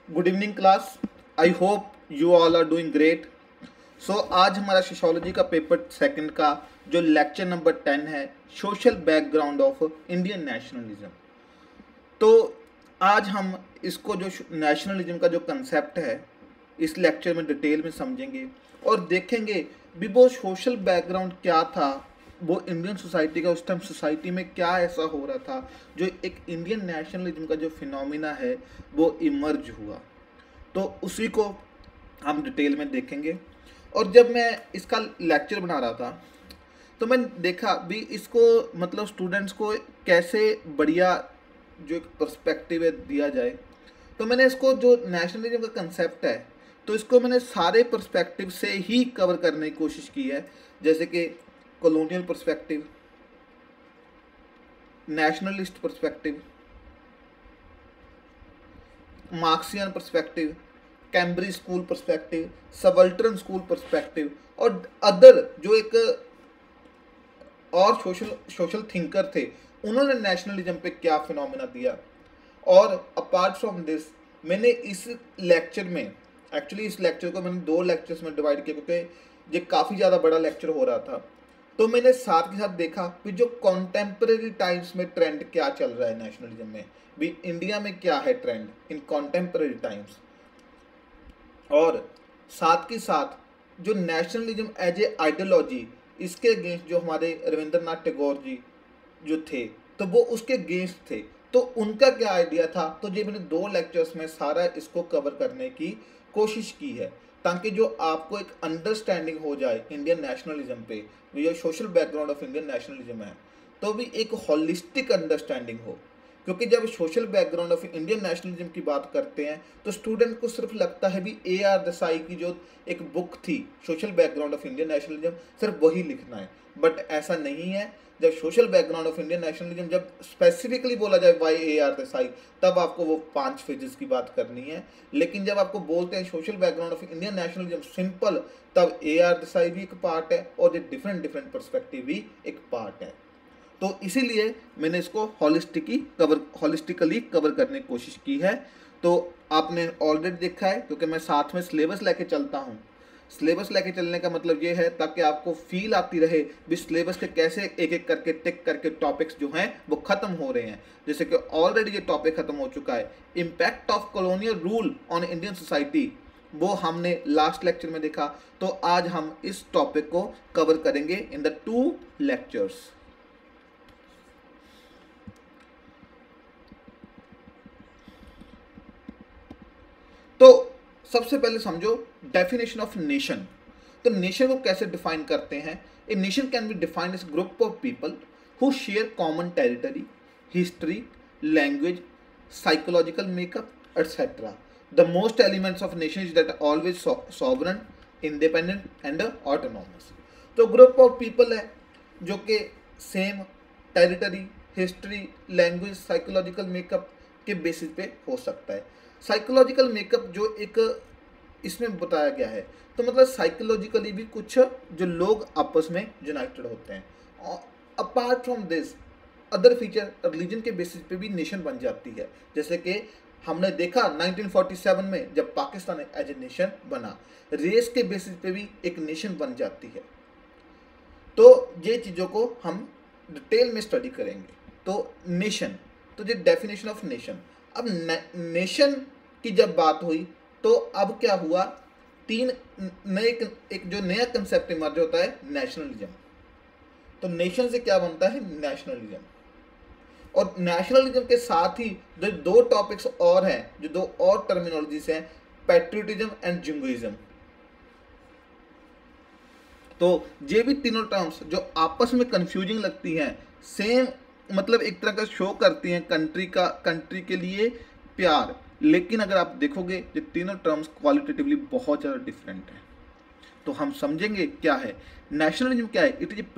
Good evening class. I hope you all are doing great. So आज हमारा sociology का paper second का जो लेक्चर नंबर 10 है, social background of Indian nationalism. तो आज हम इसको जो नेशनलिज्म का जो कंसेप्ट है इस लेक्चर में डिटेल में समझेंगे और देखेंगे भी वो सोशल बैकग्राउंड क्या था, वो इंडियन सोसाइटी का उस टाइम सोसाइटी में क्या ऐसा हो रहा था जो एक इंडियन नेशनलिज्म का जो फिनोमिना है वो इमर्ज हुआ। तो उसी को हम डिटेल में देखेंगे। और जब मैं इसका लेक्चर बना रहा था तो मैंने देखा भी इसको मतलब स्टूडेंट्स को कैसे बढ़िया जो एक पर्सपेक्टिव है दिया जाए। तो मैंने इसको जो नेशनलिज्म का कंसेप्ट है तो इसको मैंने सारे पर्सपेक्टिव से ही कवर करने की कोशिश की है, जैसे कि colonial perspective, nationalist perspective, Marxian perspective, Cambridge school perspective, subaltern school perspective और अदर जो एक और सोशल थिंकर थे उन्होंने नेशनलिज्म पे क्या फिनोमेना दिया। और अपार्ट फ्रॉम दिस मैंने इस लेक्चर में एक्चुअली इस लेक्चर को मैंने दो लेक्चर्स में डिवाइड किया क्योंकि ये काफ़ी ज़्यादा बड़ा लेक्चर हो रहा था। तो मैंने साथ के साथ देखा कि जो कॉन्टेम्परेरी टाइम्स में ट्रेंड क्या चल रहा है नेशनलिज्म में, भी इंडिया में क्या है ट्रेंड इन कॉन्टेम्परेरी टाइम्स, और साथ के साथ जो नेशनलिज्म एज ए आइडियोलॉजी इसके अगेंस्ट जो हमारे रविंद्रनाथ टैगोर जी जो थे तो वो उसके अगेंस्ट थे, तो उनका क्या आइडिया था। तो ये मैंने दो लेक्चर्स में सारा इसको कवर करने की कोशिश की है ताकि जो आपको एक अंडरस्टैंडिंग हो जाए इंडियन नेशनलिज्म पे, जो social background of Indian nationalism है, तो भी एक होलिस्टिक अंडरस्टैंडिंग हो। क्योंकि जब social background of Indian nationalism की बात करते हैं तो स्टूडेंट को सिर्फ लगता है भी AR देसाई की जो एक बुक थी social background of Indian nationalism सिर्फ वही लिखना है, बट ऐसा नहीं है। जब social background of Indian nationalism जब स्पेसिफिकली बोला जाए वाई AR देसाई, तब आपको वो 5 पेजेस की बात करनी है। लेकिन जब आपको बोलते हैं social background of Indian nationalism simple, तब AR देसाई भी एक पार्ट है और ये डिफरेंट डिफरेंट पर्सपेक्टिव भी एक पार्ट है। तो इसीलिए मैंने इसको हॉलिस्टिकली कवर करने की कोशिश की है। तो आपने ऑलरेडी देखा है क्योंकि मैं साथ में सिलेबस लेके चलता हूँ। सिलेबस लेके चलने का मतलब ये है ताकि आपको फील आती रहे भी सिलेबस के कैसे एक एक करके टिक करके टॉपिक्स जो हैं वो खत्म हो रहे हैं। जैसे कि ऑलरेडी ये टॉपिक खत्म हो चुका है, impact of colonial rule on Indian society, वो हमने लास्ट लेक्चर में देखा। तो आज हम इस टॉपिक को कवर करेंगे इन द 2 लेक्चर्स। तो सबसे पहले समझो डेफिनेशन ऑफ नेशन। तो नेशन को कैसे डिफाइन करते हैं? A nation can be defined as group of people who share common territory, history, language, psychological makeup etcetera. The most elements of nation is that always sovereign, independent and autonomous. तो group of people है जो कि same territory, history, language, psychological makeup के basis पे हो सकता है। Psychological makeup जो एक इसमें बताया गया है, तो मतलब साइकोलॉजिकली भी कुछ जो लोग आपस में यूनाइटेड होते हैं। Apart from this other feature religion के बेसिस पे भी नेशन बन जाती है। जैसे कि हमने देखा 1947 में जब पाकिस्तान एज ए नेशन बना, रेस के बेसिस पे भी एक नेशन बन जाती है। तो ये चीज़ों को हम डिटेल में स्टडी करेंगे। तो नेशन, तो ये डेफिनेशन ऑफ नेशन। अब नेशन की जब बात हुई तो अब क्या हुआ, 3 नए एक जो नया कंसेप्ट इमर्ज होता है नेशनलिज्म। तो नेशन से क्या बनता है? नेशनलिज्म। और नेशनलिज्म के साथ ही जो 2 टॉपिक्स और हैं, जो 2 और टर्मिनोलॉजीज हैं, पैट्रियोटिज्म एंड जिंगोइज्म। तो ये भी तीनों टर्म्स जो आपस में कंफ्यूजिंग लगती हैं, सेम मतलब एक तरह का शो करती हैं कंट्री के लिए प्यार, लेकिन अगर आप देखोगे ये तीनों टर्म्स क्वालिटेटिवली बहुत ज़्यादा डिफरेंट हैं। तो हम समझेंगे क्या है नेशनलिज्म। क्या है? It is a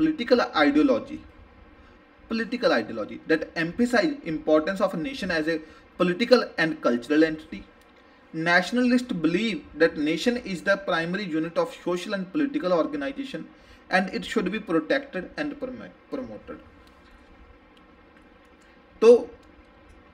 political ideology that emphasize importance of a nation as a political and cultural entity. Nationalists believe that nation is the primary unit of social and political organization and it should be protected and promoted. तो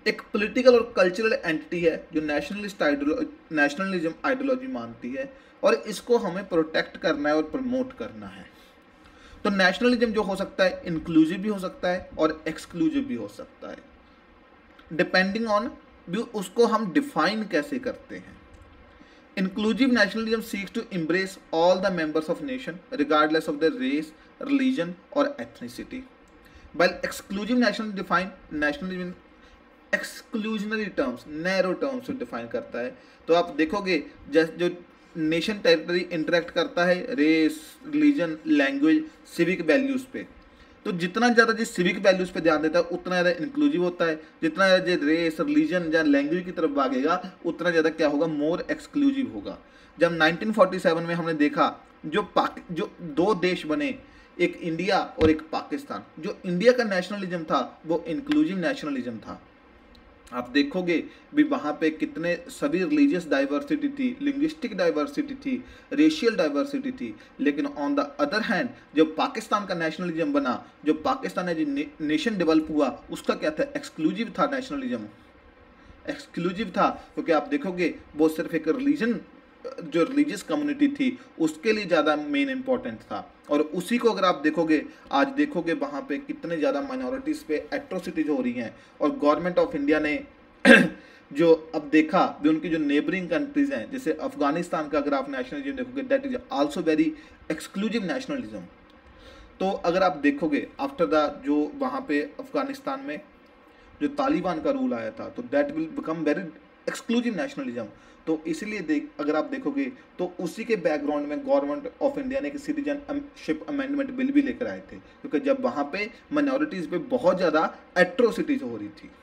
एक political और cultural entity है जो nationalism ideology मानती है, और इसको हमें प्रोटेक्ट करना है और प्रमोट करना है। तो नेशनलिज्म जो हो सकता है इंक्लूसिव भी हो सकता है और एक्सक्लूसिव भी हो सकता है, डिपेंडिंग ऑन भी उसको हम डिफाइन कैसे करते हैं। Inclusive nationalism seeks to embrace all the members of nation regardless of their race, religion or ethnicity, while exclusive nationalism define nationalism exclusionary terms, narrow terms define करता है। तो आप देखोगे जो नेशन टेरिटरी इंटरेक्ट करता है race, religion, language, civic values पे, तो जितना ज़्यादा जिस सिविक वैल्यूज़ पे ध्यान देता है उतना ज़्यादा इंक्लूसिव होता है, जितना ज़्यादा जो रेस, रिलीजन या लैंग्वेज की तरफ भागेगा उतना ज़्यादा क्या होगा, मोर एक्सक्लूसिव होगा। जब 1947 में हमने देखा जो दो देश बने, एक इंडिया और एक पाकिस्तान, जो इंडिया का नेशनलिज्म था वो इंक्लूसिव नेशनलिज्म था। आप देखोगे भी वहाँ पे कितने सभी रिलीजियस डाइवर्सिटी थी, लिंग्विस्टिक डाइवर्सिटी थी, रेशियल डाइवर्सिटी थी, लेकिन ऑन द अदर हैंड जो पाकिस्तान का नेशनलिज्म बना, जो पाकिस्तान है जो नेशन डेवलप हुआ, उसका क्या था, एक्सक्लूसिव था नेशनलिज्म, एक्सक्लूसिव था, क्योंकि आप देखोगे वो सिर्फ एक रिलीजन जो रिलीजियस कम्युनिटी थी उसके लिए ज़्यादा मेन इंपॉर्टेंट था। और उसी को अगर आप देखोगे, आज देखोगे वहाँ पे कितने ज़्यादा माइनॉरिटीज़ पे एट्रोसिटीज हो रही हैं, और गवर्नमेंट ऑफ इंडिया ने जो अब देखा भी उनकी जो नेबरिंग कंट्रीज़ हैं, जैसे अफगानिस्तान का अगर आप नेशनलिज्म देखोगे that is also very exclusive nationalism. तो अगर आप देखोगे आफ्टर द जो वहाँ पे अफगानिस्तान में जो तालिबान का रूल आया था, तो that will become very exclusive nationalism. तो इसलिए अगर आप देखोगे तो उसी के बैकग्राउंड में गवर्नमेंट ऑफ इंडिया ने एक सिटीजनशिप अमेंडमेंट बिल भी लेकर आए थे, क्योंकि जब वहाँ पे माइनॉरिटीज़ पे बहुत ज़्यादा एट्रोसिटीज हो रही थी।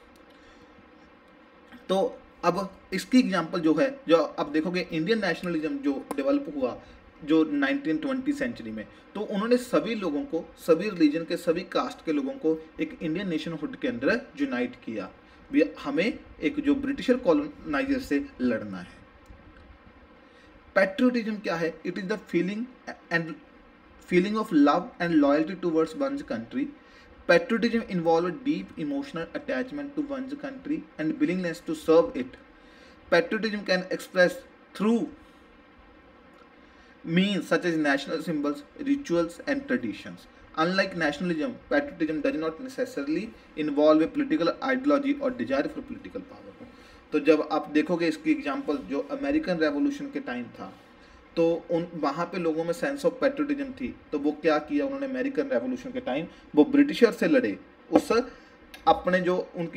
तो अब इसकी एग्जांपल जो है, जो अब देखोगे इंडियन नेशनलिज्म जो डेवलप हुआ जो 1920 सेंचुरी में, तो उन्होंने सभी लोगों को, सभी रिलीजन के, सभी कास्ट के लोगों को एक इंडियन नेशनहुड के अंदर यूनाइट किया। भी हमें एक जो ब्रिटिशर कॉलोनाइजर से लड़ना है। पैट्रियोटिज्म क्या है? It is the feeling of love and loyalty towards one's country. Patriotism involve deep emotional attachment to one's country and willingness to serve it. Patriotism can express through means such as national symbols, rituals and traditions. Unlike nationalism, patriotism does not necessarily involve a political ideology or desire for political power. तो जब आप देखोगे इसकी example जो American revolution के time था, तो उन वहाँ पे लोगों में सेंस ऑफ पैट्रियोटिज्म थी, तो वो क्या किया उन्होंने अमेरिकन रेवोल्यूशन के टाइम, वो ब्रिटिशर से लड़े, उस अपने जो उनकी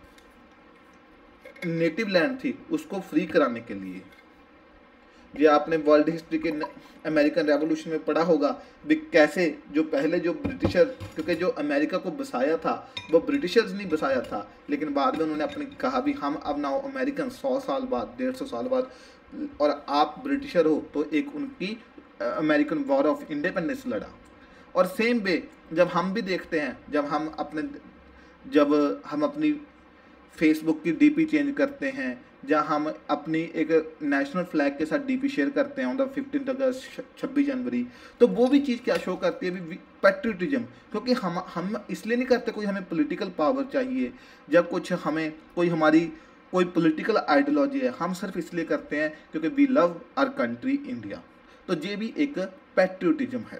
नेटिव लैंड थी उसको फ्री कराने के लिए। ये आपने वर्ल्ड हिस्ट्री के अमेरिकन रेवोल्यूशन में पढ़ा होगा भी कैसे जो पहले जो ब्रिटिशर, क्योंकि जो अमेरिका को बसाया था वो ब्रिटिशर्स नहीं बसाया था, लेकिन बाद में उन्होंने अपने कहा भी हम अब नाउ अमेरिकन 100 साल बाद, 150 साल बाद, और आप ब्रिटिशर हो, तो एक उनकी अमेरिकन वॉर ऑफ इंडिपेंडेंस लड़ा। और सेम वे जब हम भी देखते हैं, जब हम अपनी फेसबुक की डीपी चेंज करते हैं, जहाँ हम अपनी एक नेशनल फ्लैग के साथ डीपी शेयर करते हैं ऑन द 15 अगस्त, 26 जनवरी, तो वो भी चीज़ क्या शो करती है, पैट्रियोटिज्म। क्योंकि हम इसलिए नहीं करते कोई हमें पॉलिटिकल पावर चाहिए, जब कुछ हमें कोई पॉलिटिकल आइडियोलॉजी है, हम सिर्फ इसलिए करते हैं क्योंकि we love our country India. तो ये भी एक पैट्रियोटिज्म है।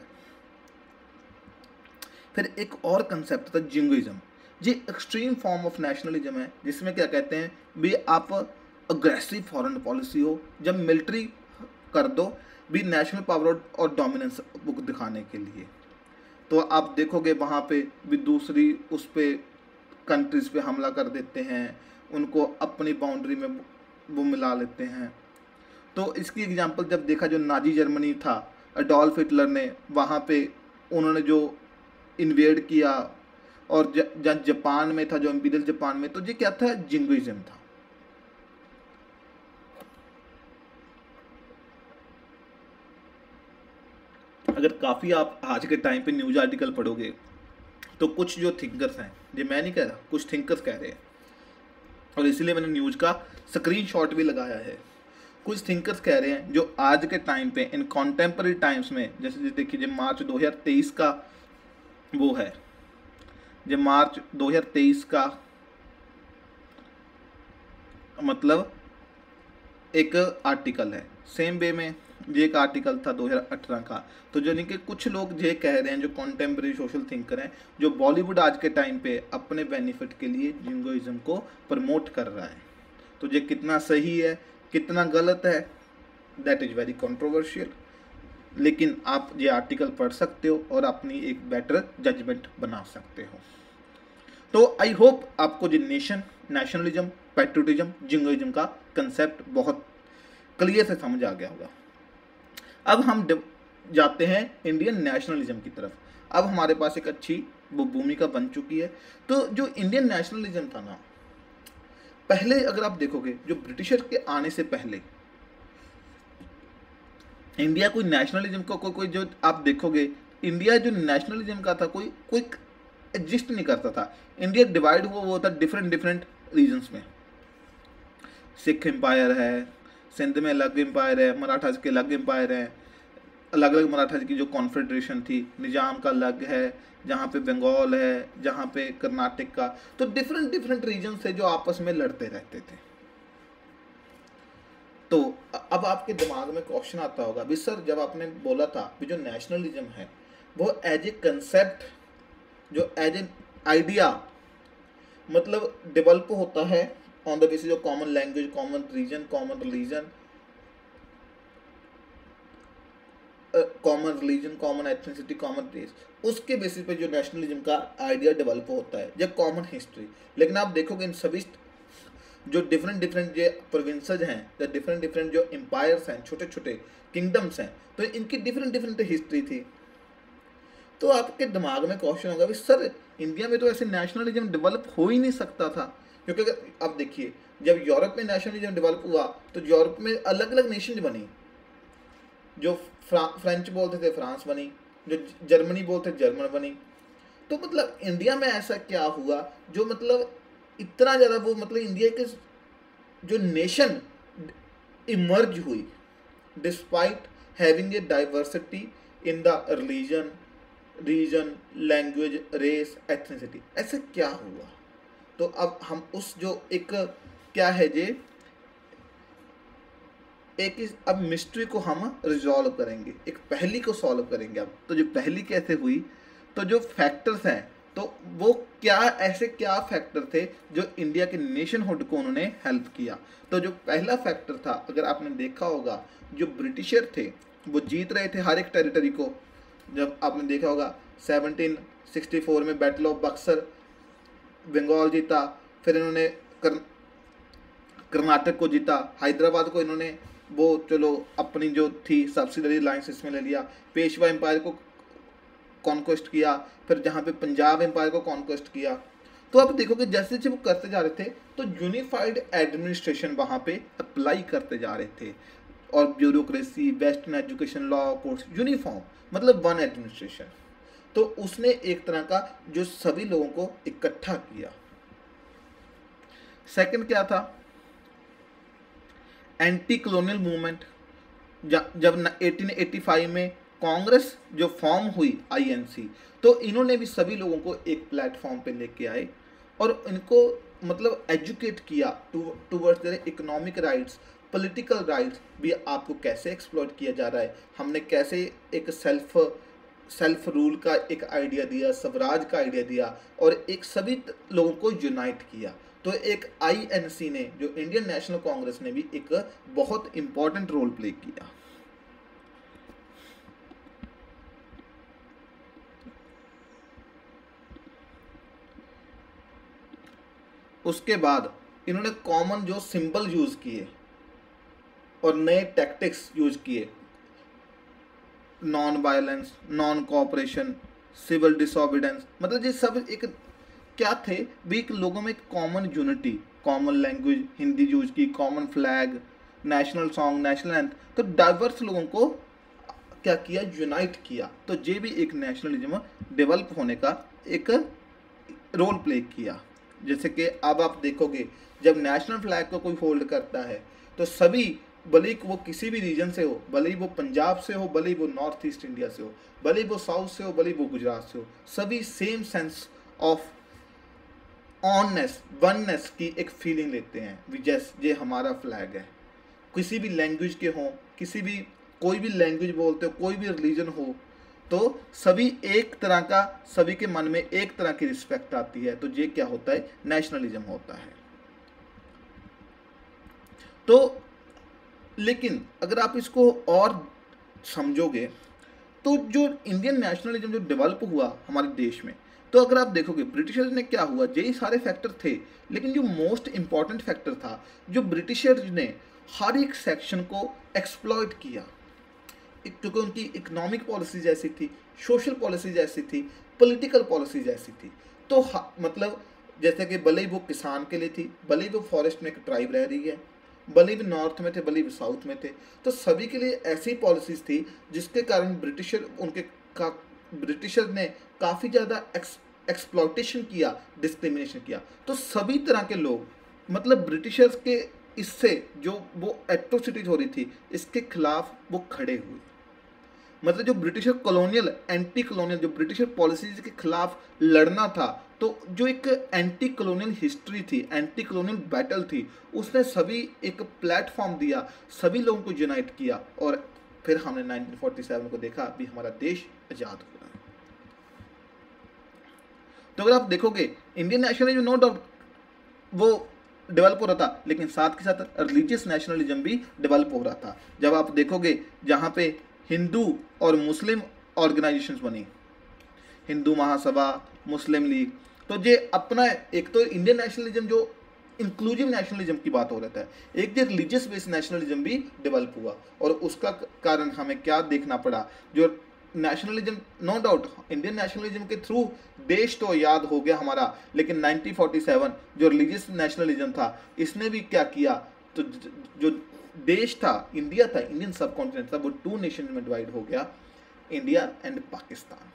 फिर एक और कंसेप्ट था जिंगोइज्म। ये एक्सट्रीम फॉर्म ऑफ नेशनलिज्म है, जिसमें क्या कहते हैं भी आप अग्रेसिव फॉरेन पॉलिसी हो, जब मिलिट्री कर दो भी नेशनल पावर और डोमिनेंस बुक दिखाने के लिए। तो आप देखोगे वहाँ पे भी दूसरी उस पे कंट्रीज़ पे हमला कर देते हैं, उनको अपनी बाउंड्री में वो मिला लेते हैं। तो इसकी एग्जांपल जब देखा जो नाजी जर्मनी था, एडोल्फ हिटलर ने वहाँ पे उन्होंने जो इन्वेड किया, और जब जापान में था जो इंपीरियल जापान में, तो ये क्या था, जिंगोइज्म था। अगर काफ़ी आप आज के टाइम पे न्यूज़ आर्टिकल पढ़ोगे तो कुछ जो थिंकर्स हैं, ये मैं नहीं कह रहा, कुछ थिंकर्स कह रहे हैं, और इसीलिए मैंने न्यूज़ का स्क्रीनशॉट भी लगाया है। कुछ थिंकर्स कह रहे हैं जो आज के टाइम पे इन कॉन्टेम्पररी टाइम्स में, जैसे देखिए जो मार्च 2023 का वो है, जो मार्च 2023 का मतलब एक आर्टिकल है, सेम वे में ये एक आर्टिकल था 2018 का। तो जो इनके कुछ लोग ये कह रहे हैं, जो कॉन्टेम्प्रेरी सोशल थिंकर हैं, जो बॉलीवुड आज के टाइम पे अपने बेनिफिट के लिए जिंगोइज्म को प्रमोट कर रहा है, तो ये कितना सही है कितना गलत है, दैट इज़ वेरी कंट्रोवर्शियल। लेकिन आप ये आर्टिकल पढ़ सकते हो और अपनी एक बेटर जजमेंट बना सकते हो। तो आई होप आपको जो नेशनलिज्म, पैट्रियोटिज्म, जिंगोइज्म का कंसेप्ट बहुत क्लियर से समझ आ गया होगा। अब हम जाते हैं इंडियन नेशनलिज्म की तरफ। अब हमारे पास एक अच्छी वो भूमिका बन चुकी है। तो जो इंडियन नेशनलिज्म था ना, पहले अगर आप देखोगे जो ब्रिटिशर के आने से पहले इंडिया कोई नेशनलिज्म को कोई जो आप देखोगे, इंडिया जो नेशनलिज्म का था कोई कोई एग्जिस्ट नहीं करता था। इंडिया डिवाइड हुआ वो था डिफरेंट डिफरेंट रीजन्स में। सिख एम्पायर है, सिंध में अलग एम्पायर है, मराठाज के अलग एम्पायर है, अलग अलग मराठाज की जो कॉन्फेडरेशन थी, निजाम का अलग है, जहाँ पे बंगाल है, जहाँ पे कर्नाटक का, तो डिफरेंट डिफरेंट रीजन से जो आपस में लड़ते रहते थे। तो अब आपके दिमाग में क्वेश्चन आता होगा भी सर, जब आपने बोला था भी जो नेशनलिज्म है वो एज ए कंसेप्ट, जो एज ए आइडिया मतलब डेवलप होता है on the basis of common language, common region, common religion, common ethnicity, common race, उसके बेसिस पे जो नेशनलिज्म का आइडिया डेवलप होता है, जब कॉमन हिस्ट्री। लेकिन आप देखोगे इन सभी जो डिफरेंट डिफरेंट जो प्रोविंसेस हैं, या डिफरेंट डिफरेंट जो एम्पायर्स हैं, छोटे छोटे किंगडम्स हैं, तो इनकी डिफरेंट डिफरेंट हिस्ट्री थी। तो आपके दिमाग में क्वेश्चन होगा भी सर, इंडिया में तो ऐसे नेशनलिज्म डेवलप हो ही नहीं सकता था। क्योंकि अगर आप देखिए, जब यूरोप में नेशनलिज्म डेवलप हुआ तो यूरोप में अलग अलग नेशन बनी। जो फ्रेंच बोलते थे फ्रांस बनी, जो जर्मनी बोलते थे जर्मन बनी। तो मतलब इंडिया में ऐसा क्या हुआ जो मतलब इतना ज़्यादा वो मतलब इंडिया के जो नेशन इमर्ज हुई despite having a diversity in the religion, region, language, race, ethnicity, ऐसे क्या हुआ। तो अब हम उस जो एक क्या है जे एक इस अब मिस्ट्री को हम रिजॉल्व करेंगे, एक पहेली को सॉल्व करेंगे। अब तो जो पहेली कैसे हुई, तो जो फैक्टर्स हैं, तो वो क्या ऐसे क्या फैक्टर थे जो इंडिया के नेशनहुड को उन्होंने हेल्प किया। तो जो पहला फैक्टर था, अगर आपने देखा होगा, जो ब्रिटिशर थे वो जीत रहे थे हर एक टेरिटरी को। जब आपने देखा होगा 1764 में बैटल ऑफ बक्सर, बंगाल जीता, फिर इन्होंने कर्नाटक को जीता, हैदराबाद को इन्होंने वो चलो अपनी जो थी सब्सिडरी लाइन्स इसमें ले लिया, पेशवा एम्पायर को कॉन्क्वेस्ट किया, फिर जहाँ पे पंजाब एम्पायर को कॉन्क्वेस्ट किया। तो आप देखोगे जैसे जैसे वो करते जा रहे थे तो यूनिफाइड एडमिनिस्ट्रेशन वहाँ पे अप्लाई करते जा रहे थे, और bureaucracy, western education, law, courts, uniform, मतलब वन एडमिनिस्ट्रेशन। तो उसने एक तरह का जो सभी लोगों को इकट्ठा किया। सेकंड क्या था, एंटी कॉलोनियल मूवमेंट। जब 1885 में कांग्रेस जो फॉर्म हुई आईएनसी, तो इन्होंने भी सभी लोगों को एक प्लेटफॉर्म पे लेके आए और इनको मतलब एजुकेट किया towards their economic rights, political rights भी आपको कैसे एक्सप्लॉइट किया जा रहा है, हमने कैसे एक सेल्फ रूल का एक आइडिया दिया, स्वराज का आइडिया दिया, और एक सभी लोगों को यूनाइट किया। तो एक आईएनसी ने, जो इंडियन नेशनल कांग्रेस ने भी एक बहुत इंपॉर्टेंट रोल प्ले किया। उसके बाद इन्होंने कॉमन जो सिंबल यूज किए और नए टैक्टिक्स यूज किए, non violence, non cooperation, civil disobedience, मतलब ये सब एक क्या थे भी, एक लोगों में एक common unity, common language Hindi use की, common flag, national song, national anthem, तो डाइवर्स लोगों को क्या किया, यूनाइट किया। तो ये भी एक नेशनलिज्म डेवलप होने का एक रोल प्ले किया। जैसे कि अब आप देखोगे जब नेशनल फ्लैग को कोई होल्ड करता है तो सभी, भले ही वो किसी भी रीजन से हो, भले ही वो पंजाब से हो, भले ही वो नॉर्थ ईस्ट इंडिया से हो, भले ही वो साउथ से हो, भले ही वो गुजरात से हो, सभी same sense of oneness, oneness की एक फीलिंग लेते हैं। भी जैसे ये हमारा फ्लैग है, किसी भी लैंग्वेज के हों, किसी भी कोई भी लैंग्वेज बोलते हो, कोई भी रिलीजन हो, तो सभी एक तरह का, सभी के मन में एक तरह की रिस्पेक्ट आती है। तो ये क्या होता है? नेशनलिज्म होता है। तो लेकिन अगर आप इसको और समझोगे तो जो इंडियन नेशनलिज्म जो डेवलप हुआ हमारे देश में, तो अगर आप देखोगे ब्रिटिशर्स ने क्या हुआ, यही सारे फैक्टर थे, लेकिन जो मोस्ट इंपॉर्टेंट फैक्टर था, जो ब्रिटिशर्स ने हर एक सेक्शन को एक्सप्लॉइट किया, क्योंकि उनकी इकोनॉमिक पॉलिसीज ऐसी थी, सोशल पॉलिसीज ऐसी थी, पॉलिटिकल पॉलिसीज ऐसी थी। तो मतलब जैसे कि भले ही वो किसान के लिए थी, भले ही वो फॉरेस्ट में एक ट्राइब रह रही है, भले ही नॉर्थ में थे, भले ही साउथ में थे, तो सभी के लिए ऐसी पॉलिसीज थी जिसके कारण ब्रिटिशर ने काफ़ी ज़्यादा एक्सप्लॉइटेशन किया, डिस्क्रिमिनेशन किया। तो सभी तरह के लोग, मतलब ब्रिटिशर्स के इससे जो वो एट्रोसिटीज हो रही थी, इसके खिलाफ वो खड़े हुए। मतलब जो ब्रिटिशर कॉलोनियल, एंटी कॉलोनियल, जो ब्रिटिशर पॉलिसीज के खिलाफ लड़ना था, तो जो एक एंटी कॉलोनियल हिस्ट्री थी, एंटी कॉलोनियल बैटल थी, उसने सभी एक प्लेटफॉर्म दिया, सभी लोगों को यूनाइट किया, और फिर हमने 1947 को देखा भी हमारा देश आज़ाद हो रहा है। तो अगर आप देखोगे इंडियन नेशनलिज्म नो डाउट वो डेवलप हो रहा था, लेकिन साथ के साथ रिलीजियस नेशनलिज्म भी डेवलप हो रहा था। जब आप देखोगे जहाँ पे हिंदू और मुस्लिम ऑर्गेनाइजेशंस बनी, हिंदू महासभा, मुस्लिम लीग, तो ये अपना एक तो इंडियन नेशनलिज्म जो इंक्लूसिव नेशनलिज्म की बात हो रहा है, एक जो रिलीजियस बेस्ड नेशनलिज्म भी डेवलप हुआ। और उसका कारण हमें क्या देखना पड़ा, जो nationalism, no doubt Indian nationalism के थ्रू देश तो याद हो गया हमारा, लेकिन 1947 जो रिलीजियस नेशनलिज्म था, इसने भी क्या किया, तो जो देश था, इंडिया था, इंडियन सब कॉन्टिनेंट था, वो 2 नेशन में डिवाइड हो गया, इंडिया एंड पाकिस्तान।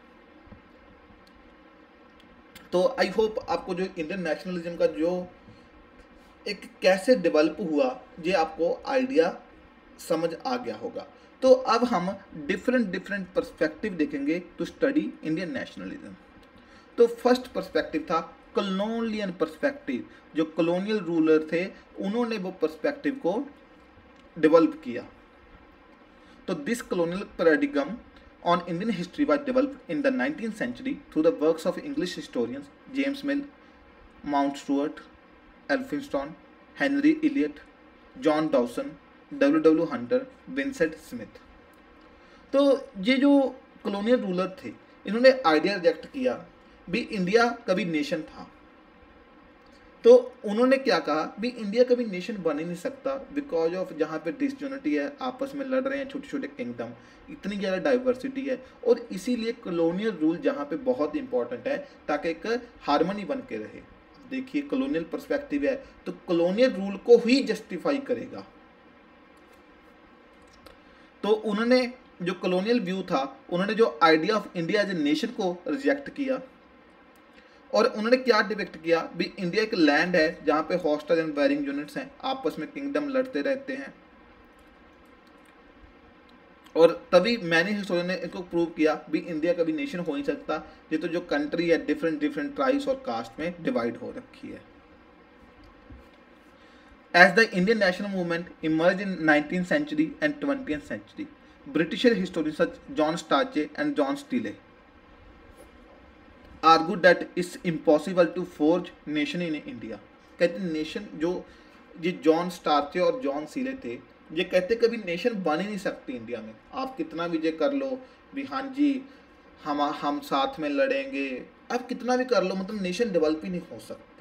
तो आई होप आपको जो इंडियन नेशनलिज्म का जो एक कैसे डेवलप हुआ, ये आपको आइडिया समझ आ गया होगा। तो अब हम डिफरेंट पर्सपेक्टिव देखेंगे टू स्टडी इंडियन नेशनलिज्म। तो फर्स्ट पर्सपेक्टिव था कॉलोनियल पर्सपेक्टिव। जो कॉलोनियल रूलर थे, उन्होंने वो पर्सपेक्टिव को डेवलप किया। तो this colonial paradigm on Indian history was developed in the 19th century through the works of English historians James Mill, Mount Stuart, Elphinstone, Henry Eliot, John Dawson, W. Hunter, Vincent Smith। तो ये जो colonial ruler थे, इन्होंने idea reject किया भी India कभी nation था। तो उन्होंने क्या कहा भी इंडिया कभी नेशन बन ही नहीं सकता, बिकॉज ऑफ जहाँ पे डिसयूनिटी है, आपस में लड़ रहे हैं छोटे छोटे किंगडम, इतनी ज़्यादा डाइवर्सिटी है, और इसीलिए कॉलोनियल रूल जहाँ पे बहुत इंपॉर्टेंट है, ताकि एक हार्मनी बन के रहे। देखिए कॉलोनियल पर्सपेक्टिव है, तो कॉलोनियल रूल को ही जस्टिफाई करेगा। तो उन्होंने जो कॉलोनियल व्यू था, उन्होंने जो idea of India as a nation को रिजेक्ट किया, और उन्होंने क्या डिपेक्ट किया भी इंडिया एक लैंड है जहाँ पे हॉस्टाइल एंड वैरिंग यूनिट्स हैं, आपस में किंगडम लड़ते रहते हैं। और तभी मैनी हिस्टोरियन ने इनको प्रूव किया भी इंडिया कभी नेशन हो नहीं सकता, ये तो जो कंट्री है डिफरेंट ट्राइब्स और कास्ट में डिवाइड हो रखी है। As the Indian national movement emerged in 19th century and 20th century, British historians such John Starche and John Steele argued that it's impossible to forge nation in India। कहते nation जो ये John स्टार्चे और John सीले थे, ये कहते कभी nation बन ही नहीं सकती इंडिया में, आप कितना भी ये कर लो भी हाँ जी हम साथ में लड़ेंगे, आप कितना भी कर लो, मतलब नेशन डेवलप ही नहीं हो सकती।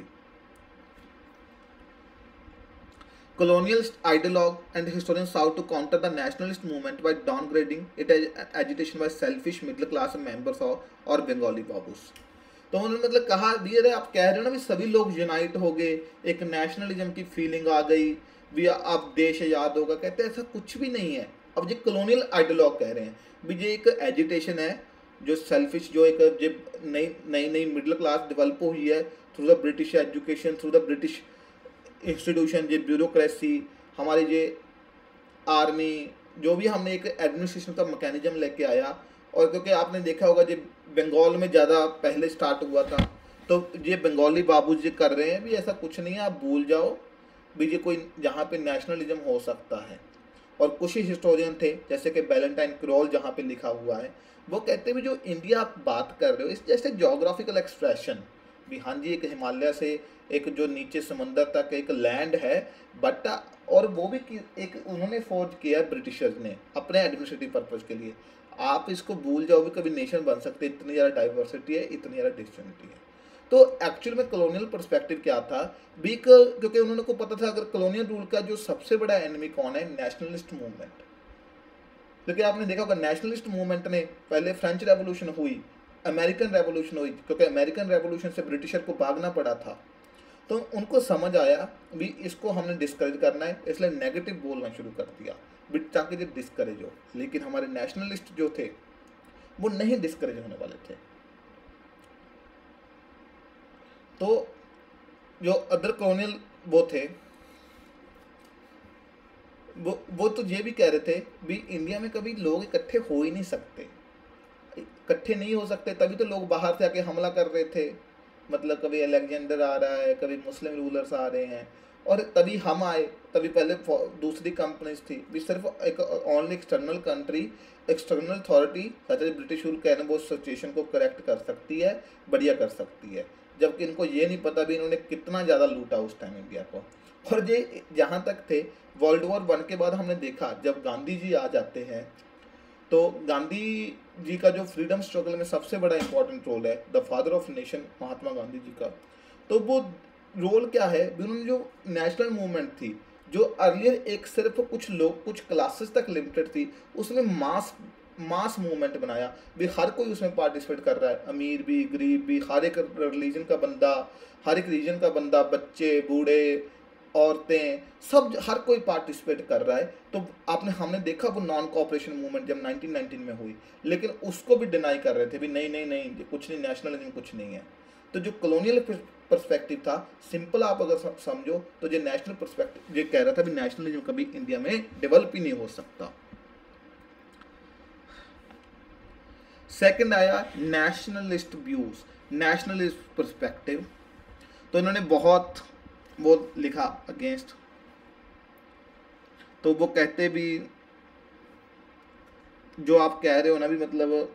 Colonial ideologue and historians sought to counter the nationalist movement by downgrading it as agitation by selfish middle class members और बंगाली बाबूस। तो उन्होंने मतलब कहा भी अरे आप कह रहे हो ना भी सभी लोग यूनाइट हो गए, एक नेशनलिज्म की फीलिंग आ गई भी अब देश आज़ाद होगा, कहते हैं ऐसा कुछ भी नहीं है। अब ये कॉलोनियल आइडियोलॉग कह रहे हैं भी ये एक एजिटेशन है, जो सेल्फिश, जो एक नई मिडिल क्लास डेवलप हुई है through the British education, through the British institution, ये ब्यूरोक्रेसी, हमारी ये आर्मी, जो भी हमने एक एडमिनिस्ट्रेशन का मैकेनिज्म लेके आया। और क्योंकि आपने देखा होगा जब बंगाल में ज़्यादा पहले स्टार्ट हुआ था, तो ये बंगाली बाबू जी कर रहे हैं भी ऐसा कुछ नहीं है, आप भूल जाओ भी ये कोई जहाँ पे नेशनलिज्म हो सकता है। और कुछ ही हिस्टोरियन थे जैसे कि वैलेंटाइन क्रोल, जहाँ पे लिखा हुआ है वो कहते हैं भी जो इंडिया आप बात कर रहे हो इस जैसे जोग्राफिकल एक्सप्रेशन भी, हाँ जी एक हिमालय से एक जो नीचे समंदर तक एक लैंड है, बट और वो भी एक उन्होंने फोर्ज किया ब्रिटिशर्स ने अपने एडमिनिस्ट्रेटिव पर्पज के लिए। आप इसको भूल जाओ भी कभी नेशन बन सकते, इतनी ज़्यादा डाइवर्सिटी है, इतनी ज़्यादा डिस्टिंक्टिविटी है। तो एक्चुअल में कॉलोनियल पर्सपेक्टिव क्या था भी, क्योंकि उन्होंने को पता था अगर कॉलोनियल रूल का जो सबसे बड़ा एनिमी कौन है, नेशनलिस्ट मूवमेंट। क्योंकि आपने देखा होगा नेशनलिस्ट मूवमेंट ने पहले फ्रेंच रेवोल्यूशन हुई, अमेरिकन रेवोल्यूशन हुई, क्योंकि अमेरिकन रेवोल्यूशन से ब्रिटिशर को भागना पड़ा था, तो उनको समझ आया भी इसको हमने डिस्करेज करना है, इसलिए नेगेटिव बोलना शुरू कर दिया भी ताकि ये डिस्करेज हो। लेकिन हमारे नेशनलिस्ट जो थे वो नहीं डिस्करेज होने वाले थे। तो जो अदर कॉलोनियल वो थे वो तो ये भी कह रहे थे भी इंडिया में कभी लोग इकट्ठे हो ही नहीं सकते, इकट्ठे नहीं हो सकते, तभी तो लोग बाहर से आके हमला कर रहे थे। मतलब कभी अलेक्जेंडर आ रहा है, कभी मुस्लिम रूलर्स आ रहे हैं, और तभी हम आए। तभी पहले दूसरी कंपनीज थी भी, सिर्फ एक only external country, external authority such as British rule can वो सिचुएशन को करेक्ट कर सकती है, बढ़िया कर सकती है। जबकि इनको ये नहीं पता भी इन्होंने कितना ज़्यादा लूटा उस टाइम इंडिया को। और ये जहाँ तक थे वर्ल्ड वॉर 1 के बाद हमने देखा जब गांधी जी आ जाते हैं, तो गांधी जी का जो फ्रीडम स्ट्रगल में सबसे बड़ा इंपॉर्टेंट रोल है, the father of nation Mahatma Gandhi ji का। तो वो रोल क्या है, उन्होंने जो नेशनल मूवमेंट थी जो अर्लियर एक सिर्फ कुछ लोग कुछ क्लासेस तक लिमिटेड थी, उसमें मास मूवमेंट बनाया भी, हर कोई उसमें पार्टिसिपेट कर रहा है, अमीर भी गरीब भी, हर एक रिलीजन का बंदा, हर एक रीजन का बंदा, बच्चे बूढ़े औरतें सब, हर कोई पार्टिसिपेट कर रहा है। तो हमने देखा वो नॉन कोऑपरेशन मूवमेंट जब 1919 में हुई, लेकिन उसको भी डिनाई कर रहे थे भी नहीं नहीं नहीं कुछ नहीं, नेशनलिज्म कुछ नहीं है। तो जो कॉलोनियल पर्सपेक्टिव था, सिंपल आप अगर समझो तो जो नेशनल पर्सपेक्टिव ये कह रहा था भी नेशनलिज्म कभी इंडिया में डेवलप ही नहीं हो सकता। सेकंड आया नेशनलिस्ट व्यूज, नेशनलिस्ट पर्सपेक्टिव। तो इन्होंने बहुत वो लिखा अगेंस्ट। तो वो कहते भी जो आप कह रहे हो ना भी, मतलब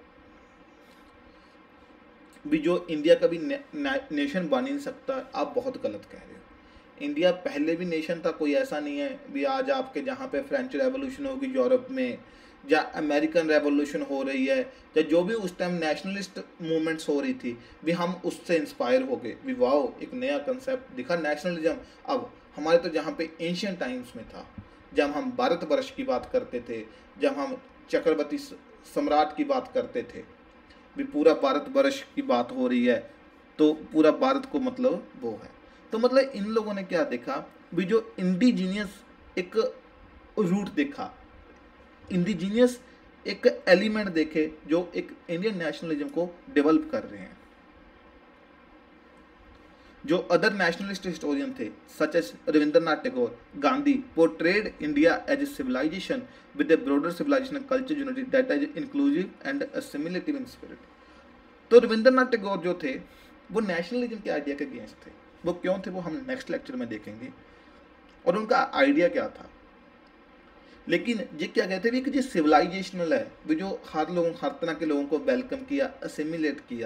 भी जो इंडिया कभी नेशन बन ही नहीं सकता, आप बहुत गलत कह रहे हो। इंडिया पहले भी नेशन था, कोई ऐसा नहीं है भी आज आपके जहाँ पे फ्रेंच रेवोल्यूशन होगी यूरोप में, या अमेरिकन रेवोल्यूशन हो रही है, या जो भी उस टाइम नेशनलिस्ट मूवमेंट्स हो रही थी भी, हम उससे इंस्पायर हो गए भी वाओ एक नया कंसेप्ट दिखा नेशनलिज्म। अब हमारे तो जहाँ पे एंशियंट टाइम्स में था, जब हम भारतवर्ष की बात करते थे, जब हम चक्रवर्ती सम्राट की बात करते थे भी, पूरा भारतवर्ष की बात हो रही है, तो पूरा भारत को मतलब वो है। तो मतलब इन लोगों ने क्या देखा भी, जो इंडिजीनियस एक रूट देखा, इंडिजीनियस एक एलिमेंट देखे जो एक इंडियन नेशनलिज्म को डेवलप कर रहे हैं। जो अदर नेशनलिस्ट हिस्टोरियन थे such as Rabindranath Tagore, Gandhi portrayed India as a civilization with a broader civilization culture unity that is inclusive and assimilative in spirit. तो रविंद्रनाथ टैगोर जो थे वो नेशनलिज्म के आइडिया के अगेंस्ट थे। वो क्यों थे वो हम नेक्स्ट लेक्चर में देखेंगे, और उनका आइडिया क्या था। लेकिन ये क्या कहते हैं कि जो सिविलाइजेशनल है, वो जो हर तरह के लोगों को वेलकम किया, असिमिलेट किया।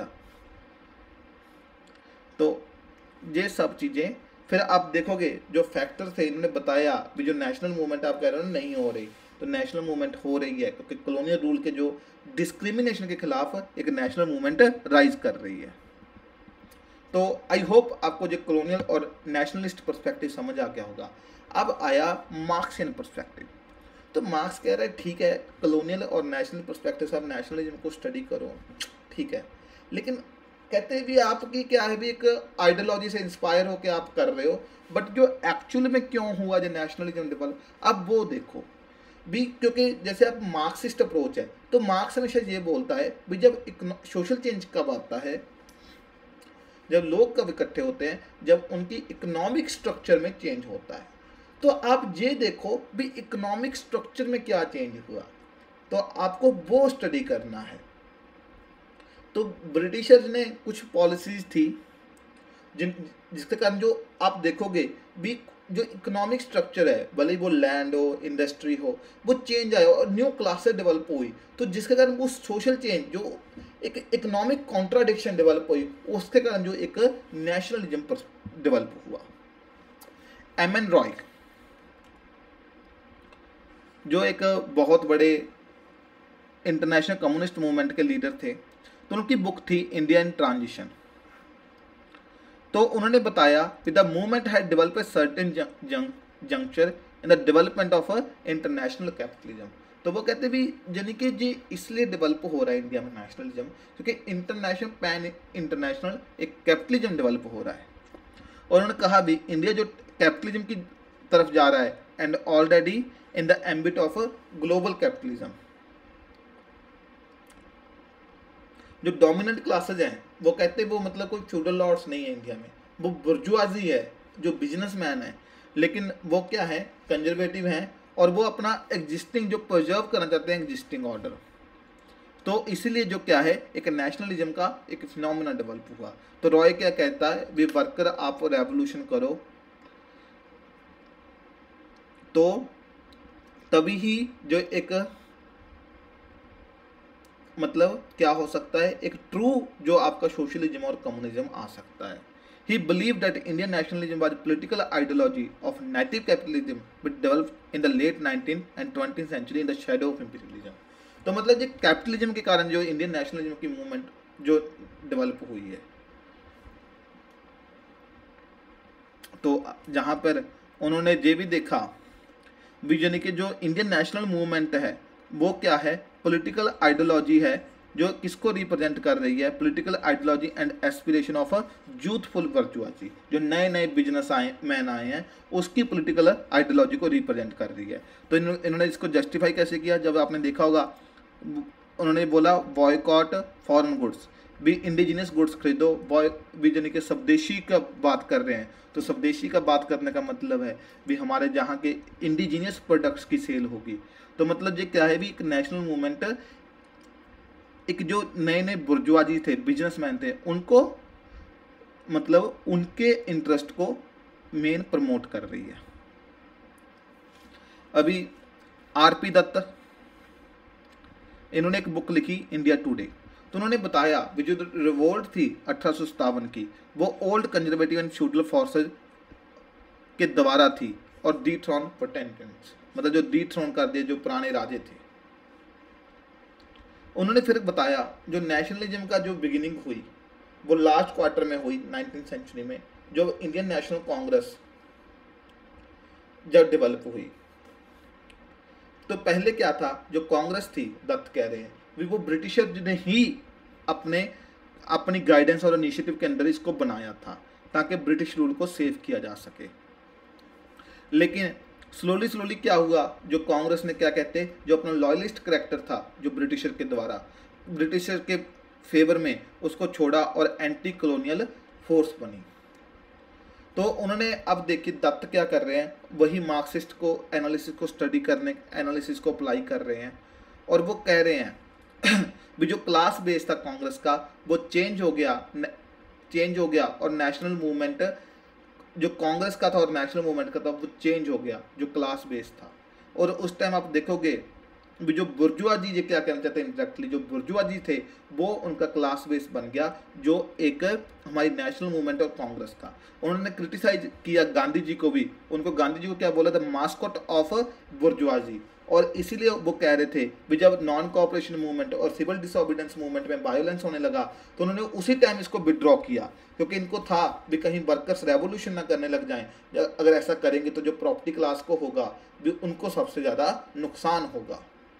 तो ये सब चीज़ें फिर आप देखोगे जो फैक्टर थे इन्होंने बताया भी, जो नेशनल मूवमेंट आप कह रहे हो नहीं हो रही, तो नेशनल मूवमेंट हो रही है क्योंकि कॉलोनियल रूल के जो डिस्क्रिमिनेशन के खिलाफ एक नेशनल मूवमेंट राइज कर रही है। तो आई होप आपको जो कॉलोनियल और नेशनलिस्ट पर्सपेक्टिव समझ आ गया होगा। अब आया मार्क्सियन पर्सपेक्टिव। तो मार्क्स कह रहा है ठीक है कॉलोनियल और नेशनल पर्सपेक्टिव से आप नेशनलिज्म को स्टडी करो, ठीक है, लेकिन कहते हैं भी आपकी क्या है भी, एक आइडियोलॉजी से इंस्पायर होकर आप कर रहे हो, बट जो एक्चुअल में क्यों हुआ जो नेशनलिज्म डेवलप, अब वो देखो भी। क्योंकि जैसे आप मार्क्सिस्ट अप्रोच है, तो मार्क्स हमेशा ये बोलता है भी जब सोशल चेंज कब आता है, जब लोग कब इकट्ठे होते हैं, जब उनकी इकोनॉमिक स्ट्रक्चर में चेंज होता है। तो आप ये देखो भी इकोनॉमिक स्ट्रक्चर में क्या चेंज हुआ, तो आपको वो स्टडी करना है। तो ब्रिटिशर्स ने कुछ पॉलिसीज थी जिसके कारण जो आप देखोगे भी जो इकोनॉमिक स्ट्रक्चर है, भले ही वो लैंड हो, इंडस्ट्री हो, वो चेंज आया और न्यू क्लासेस डेवलप हुई, तो जिसके कारण वो सोशल चेंज जो एक इकोनॉमिक कॉन्ट्राडिक्शन डेवलप हुई, उसके कारण जो एक नेशनलिज्म डेवलप हुआ। एम एन रॉय जो एक बहुत बड़े इंटरनेशनल कम्युनिस्ट मूवमेंट के लीडर थे, तो उनकी बुक थी इंडिया इन ट्रांजिशन। तो उन्होंने बताया कि the movement had develop a certain juncture in the development of international capitalism. तो वो कहते भी यानी कि जी इसलिए डेवलप हो रहा है इंडिया में नेशनलिज्म, क्योंकि इंटरनेशनल पैन इंटरनेशनल एक कैपिटलिज्म डेवलप हो रहा है। और उन्होंने कहा भी इंडिया जो कैपिटलिज्म की तरफ जा रहा है and already in the ambit of global capitalism. जो डोमिनेंट क्लासेज हैं वो कहते हैं वो मतलब कोई फ्यूडल लॉर्ड्स नहीं है इंडिया में, वो बुर्जुआजी है जो बिजनेसमैन है, लेकिन वो क्या है कंजर्वेटिव हैं और वो अपना एग्जिस्टिंग जो प्रिजर्व करना चाहते हैं एग्जिस्टिंग ऑर्डर। तो इसीलिए जो क्या है एक नेशनलिज्म का एक फिनोमेना डेवलप हुआ। तो रॉय क्या कहता है भी वर्कर आप रेवोल्यूशन करो तो तभी ही जो एक मतलब क्या हो सकता है एक ट्रू जो आपका सोशलिज्म और कम्युनिज्म आ सकता है। He believed that Indian nationalism was a political ideology of native capitalism which developed in the late 19th and 20th century in the shadow of imperialism। तो मतलब ये कैपिटलिज्म के कारण जो इंडियन नेशनलिज्म की मूवमेंट जो डेवलप हुई है, तो जहाँ पर उन्होंने ये भी देखा भी यानी कि जो इंडियन नेशनल मूवमेंट है वो क्या है पॉलिटिकल आइडियोलॉजी है जो किसको रिप्रेजेंट कर रही है, political ideology and aspiration of a youthful bourgeoisie, जो नए नए बिजनेस मैन आए हैं उसकी पॉलिटिकल आइडियोलॉजी को रिप्रेजेंट कर रही है। तो इन्होंने इसको जस्टिफाई कैसे किया, जब आपने देखा होगा उन्होंने बोला बॉयकॉट फॉरेन गुड्स, भी इंडिजिनस गुड्स खरीदो, भी यानी कि स्वदेशी का बात कर रहे हैं। तो स्वदेशी का बात करने का मतलब है भी हमारे जहाँ के इंडिजिनियस प्रोडक्ट्स की सेल होगी। तो मतलब ये क्या है भी एक नेशनल मूवमेंट एक जो नए नए बुर्जुआजी थे बिजनेसमैन थे उनको मतलब उनके इंटरेस्ट को मेन प्रमोट कर रही है। अभी आरपी दत्त इन्होंने एक बुक लिखी इंडिया टुडे, तो उन्होंने बताया जो रिवोल्ट थी 1857 की वो old conservative and feudal forces के द्वारा थी और डीथ्रोन पोटेंटेंट्स मतलब जो डीथ्रोन कर दिए जो पुराने राजे थे। उन्होंने फिर बताया जो नेशनलिज्म का जो बिगिनिंग हुई वो लास्ट क्वार्टर में हुई 19th सेंचुरी में, जो इंडियन नेशनल कांग्रेस जब डेवलप हुई। तो पहले क्या था जो कांग्रेस थी दत्त कह रहे हैं वो ब्रिटिशर ने ही अपनी गाइडेंस और इनिशिएटिव के अंदर इसको बनाया था ताकि ब्रिटिश रूल को सेव किया जा सके। लेकिन स्लोली क्या हुआ जो कांग्रेस ने क्या कहते जो अपना लॉयलिस्ट कैरेक्टर था जो ब्रिटिशर के द्वारा ब्रिटिशर के फेवर में उसको छोड़ा और एंटी कॉलोनियल फोर्स बनी। तो उन्होंने अब देखिए दत्त क्या कर रहे हैं वही मार्क्सिस्ट को एनालिसिस को स्टडी करने एनालिसिस को अप्लाई कर रहे हैं और वो कह रहे हैं भी जो क्लास बेस था कांग्रेस का वो चेंज हो गया और नेशनल मूवमेंट जो कांग्रेस का था और नेशनल मूवमेंट का था वो चेंज हो गया जो क्लास बेस था। और उस टाइम आप देखोगे भी जो बुर्जुआजी ये क्या कहना चाहते हैं इंडायरेक्टली जो बुर्जुआजी थे वो उनका क्लास बेस बन गया जो एक हमारी नेशनल मूवमेंट और कांग्रेस था। उन्होंने क्रिटिसाइज किया गांधी जी को भी, उनको गांधी जी को क्या बोला था मास्कॉट ऑफ बुर्जुआजी। और इसीलिए वो कह रहे थे भी जब नॉन कोऑपरेशन मूवमेंट और सिविल डिसोबीडियंस मूवमेंट में वायलेंस होने लगा तो उन्होंने उसी टाइम इसको विड्रॉ किया क्योंकि इनको था भी कहीं वर्कर्स रेवोल्यूशन ना करने लग जाएं, अगर ऐसा करेंगे तो जो प्रॉपर्टी क्लास को होगा भी उनको सबसे ज़्यादा नुकसान होगा।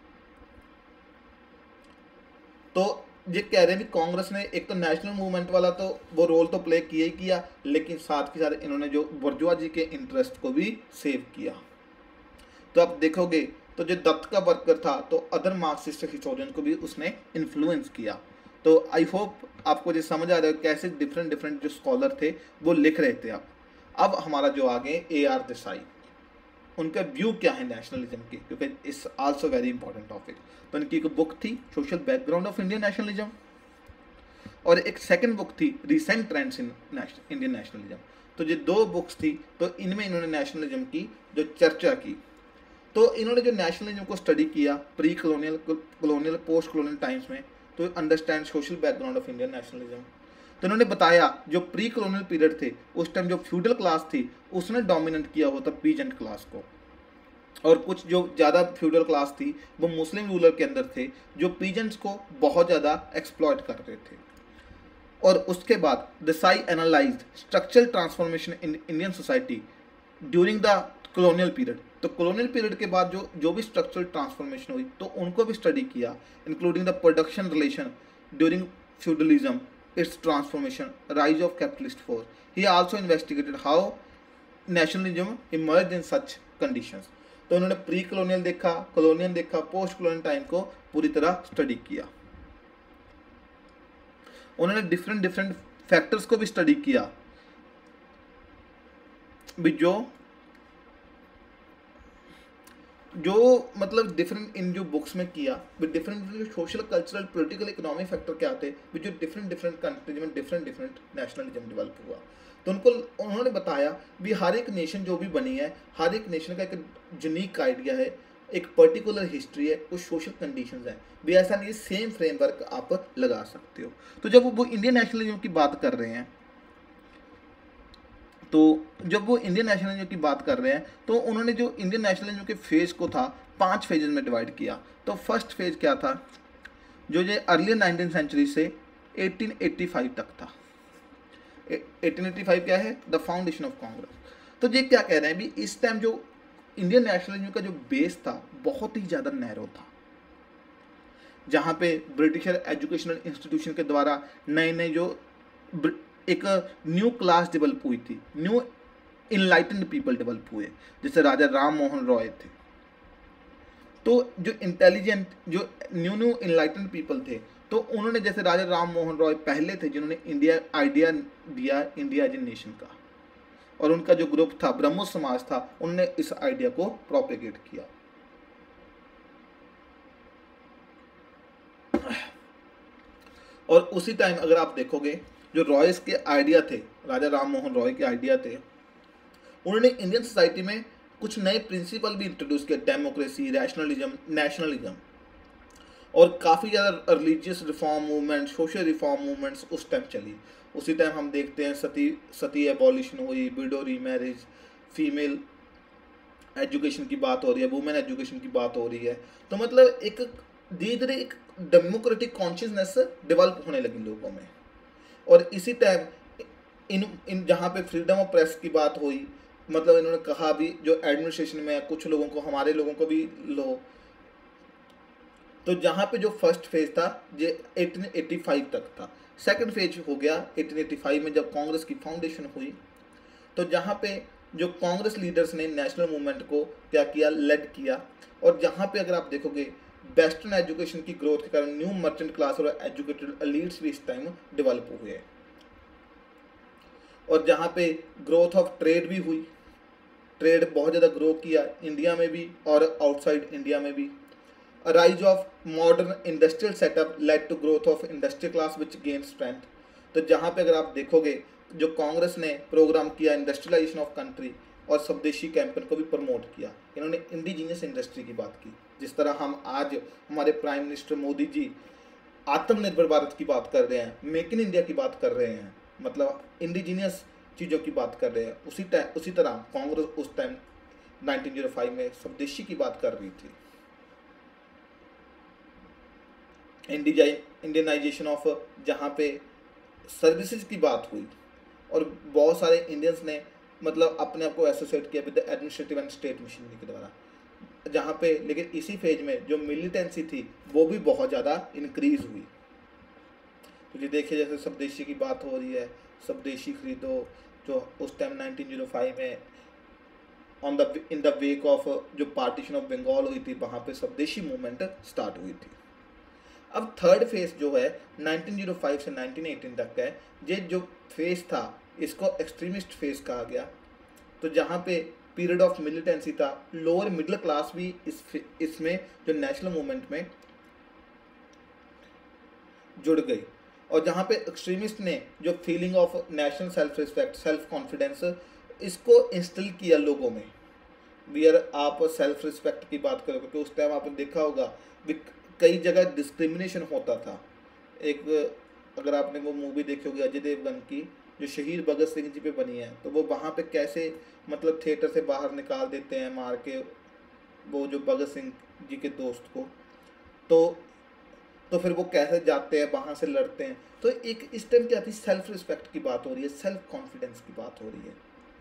तो ये कह रहे हैं कि कांग्रेस ने एक तो नेशनल मूवमेंट वाला तो वो रोल तो प्ले किया ही किया लेकिन साथ के साथ इन्होंने जो बुर्जुआजी के इंटरेस्ट को भी सेव किया। तो आप देखोगे तो जो दत्त का वर्कर था तो अदर मार्क्सिस्ट हिस्टोरियन को भी उसने इन्फ्लुएंस किया। तो आई होप आपको जो समझ आ रहा है कैसे डिफरेंट जो स्कॉलर थे वो लिख रहे थे। अब हमारा जो आगे AR देसाई उनका व्यू क्या है नेशनलिज्म की, क्योंकि it's also very important topic. तो उनकी एक बुक थी social background of Indian nationalism और एक सेकंड बुक थी recent trends in Indian nationalism. तो ये दो बुक्स थी, तो इनमें इन्होंने नेशनलिज्म की जो चर्चा की। तो इन्होंने जो नेशनलिज्म को स्टडी किया pre colonial, colonial, post colonial times में, तो understand social background of Indian nationalism. तो इन्होंने बताया जो प्री कॉलोनियल पीरियड थे उस टाइम जो फ्यूडल क्लास थी उसने डोमिनेट किया होता पीजेंट क्लास को, और कुछ जो ज़्यादा फ्यूडल क्लास थी वो मुस्लिम रूलर के अंदर थे जो पीजेंट्स को बहुत ज़्यादा एक्सप्लॉइट कर रहे थे। और उसके बाद Desai analysed structural transformation in Indian society during the colonial period. तो कॉलोनियल पीरियड के बाद जो भी स्ट्रक्चरल ट्रांसफॉर्मेशन हुई तो उनको भी स्टडी किया, including the production relation during feudalism, its transformation, rise of capitalist force. He also investigated how nationalism emerge in such conditions. तो उन्होंने प्री कॉलोनियल देखा, कॉलोनियल देखा, पोस्ट कॉलोनियल टाइम को पूरी तरह स्टडी किया। उन्होंने डिफरेंट डिफरेंट फैक्टर्स को भी स्टडी किया भी जो मतलब डिफरेंट इन जो बुक्स में किया भी डिफरेंट जो social, cultural, political, economic factor क्या थे भी जो डिफरेंट डिफरेंट कंट्रीज में डिफरेंट डिफरेंट नेशनलिज्म डेवलप हुआ। तो उन्होंने बताया भी हर एक नेशन जो भी बनी है, हर एक नेशन का एक यूनिक आइडिया है, एक पर्टिकुलर हिस्ट्री है, कुछ सोशल कंडीशंस हैं भी, ऐसा नहीं सेम फ्रेमवर्क आप लगा सकते हो। तो जब वो इंडियन नेशनलिज्म की बात कर रहे हैं तो उन्होंने जो इंडियन नेशनलिज्म के फेज को था 5 फेजेस में डिवाइड किया। तो फर्स्ट फेज क्या था जो ये अर्लियर 19th सेंचुरी से 1885 तक था। 1885 क्या है, द फाउंडेशन ऑफ कांग्रेस। तो ये क्या कह रहे हैं भी इस टाइम जो इंडियन नेशनलिज्म का जो बेस था बहुत ही ज़्यादा नैरो था, जहाँ पे ब्रिटिशर एजुकेशनल इंस्टीट्यूशन के द्वारा नए नए जो एक न्यू क्लास डेवलप हुई थी, न्यू इनलाइटेंड पीपल डेवलप हुए, जैसे राजा राम मोहन रॉय थे। तो जो इंटेलिजेंट जो न्यू इनलाइटेंड पीपल थे, तो उन्होंने जैसे राजा राम मोहन रॉय पहले थे जिन्होंने इंडिया आइडिया दिया इंडिया एज ए नेशन का, और उनका जो ग्रुप था ब्रह्मो समाज था, उन्होंने इस आइडिया को प्रोपेगेट किया। और उसी टाइम अगर आप देखोगे जो रॉयस के आइडिया थे, राजा राम मोहन रॉय के आइडिया थे, उन्होंने इंडियन सोसाइटी में कुछ नए प्रिंसिपल भी इंट्रोड्यूस किए, डेमोक्रेसी, रैशनलिज्म, नेशनलिज्म, और काफ़ी ज़्यादा religious reform movement, social reform movements उस टाइम चली। उसी टाइम हम देखते हैं सती एबॉलिशन हुई, विडो रीमैरिज, फीमेल एजुकेशन की बात हो रही है, वुमेन एजुकेशन की बात हो रही है। तो मतलब एक धीरे धीरे एक डेमोक्रेटिक कॉन्शियसनेस डेवलप होने लगी लोगों में। और इसी टाइम इन जहाँ पे फ्रीडम ऑफ प्रेस की बात हुई, मतलब इन्होंने कहा भी जो एडमिनिस्ट्रेशन में है कुछ लोगों को, हमारे लोगों को भी लो। तो जहाँ पे जो फर्स्ट फेज था ये 1885 तक था। सेकंड फेज हो गया 1885 में जब कांग्रेस की फाउंडेशन हुई। तो जहाँ पे जो कांग्रेस लीडर्स ने नेशनल मूवमेंट को क्या किया, लेड किया। और जहाँ पे अगर आप देखोगे वेस्टर्न एजुकेशन की ग्रोथ के कारण न्यू मर्चेंट क्लास और एजुकेटेड एलीट्स भी इस टाइम डेवलप हुए। और जहाँ पे ग्रोथ ऑफ ट्रेड भी हुई, ट्रेड बहुत ज़्यादा ग्रो किया इंडिया में भी और आउटसाइड इंडिया में भी। Rise of modern industrial setup led to growth of industrial class which gain strength. तो जहाँ पे अगर आप देखोगे जो कांग्रेस ने प्रोग्राम किया इंडस्ट्रियलाइजेशन ऑफ कंट्री और स्वदेशी कैंपेन को भी प्रमोट किया। इन्होंने इंडिजीनियस इंडस्ट्री की बात की, जिस तरह हम आज हमारे प्राइम मिनिस्टर मोदी जी आत्मनिर्भर भारत की बात कर रहे हैं, मेक इन इंडिया की बात कर रहे हैं, मतलब इंडिजीनियस चीज़ों की बात कर रहे हैं। उसी तरह कांग्रेस उस टाइम 1905 में स्वदेशी की बात कर रही थी। इंडियनाइजेशन ऑफ, जहाँ पे सर्विसेज की बात हुई और बहुत सारे इंडियंस ने मतलब अपने आप को एसोसिएट किया with administrative and state machinery के द्वारा, जहाँ पे लेकिन इसी फेज में जो मिलिटेंसी थी वो भी बहुत ज़्यादा इंक्रीज हुई। तो ये देखिए जैसे स्वदेशी की बात हो रही है, स्वदेशी खरीदो, जो उस टाइम 1905 में इन द वेक ऑफ जो पार्टीशन ऑफ बंगाल हुई थी वहाँ पे स्वदेशी मूवमेंट स्टार्ट हुई थी। अब थर्ड फेज जो है 1905 से 1918 तक है, ये जो फेज था इसको एक्सट्रीमिस्ट फेज कहा गया। तो जहाँ पे पीरियड ऑफ मिलिटेंसी था, लोअर मिडिल क्लास भी इसमें जो नेशनल मूवमेंट में जुड़ गई। और जहाँ पे एक्सट्रीमिस्ट ने जो feeling of national self respect, self confidence, इसको इंस्टिल किया लोगों में। अगर आप सेल्फ रिस्पेक्ट की बात करोगे तो उस टाइम आपने देखा होगा कि कई जगह डिस्क्रिमिनेशन होता था। एक, अगर आपने वो मूवी देखी होगी अजय देवगन की जो शहीद भगत सिंह जी पे बनी है, तो वो वहाँ पे कैसे मतलब थिएटर से बाहर निकाल देते हैं मार के वो जो भगत सिंह जी के दोस्त को, तो फिर वो कैसे जाते हैं वहाँ से लड़ते हैं। तो एक इस टाइम क्या थी, सेल्फ रिस्पेक्ट की बात हो रही है, सेल्फ कॉन्फिडेंस की बात हो रही है।